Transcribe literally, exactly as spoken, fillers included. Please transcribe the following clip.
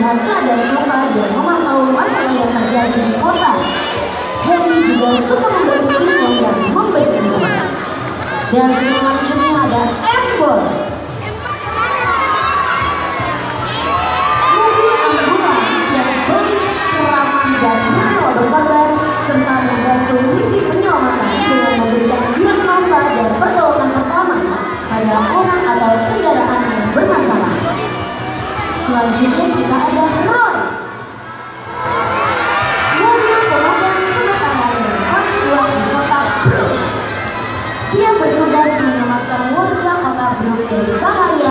melihat keadaan kota dan memantau masalah yang terjadi di kota. Henry juga suka membantu timnya yang memberi info. Dan selanjutnya ada Embor. Mobil ambulans yang baik, ramah dan rela berkorban serta membantu misi penyelamatan dengan memberikan diagnosa dan pertolongan pertama pada orang atau kendaraan yang bermasalah. Selanjutnya kita ada Roy.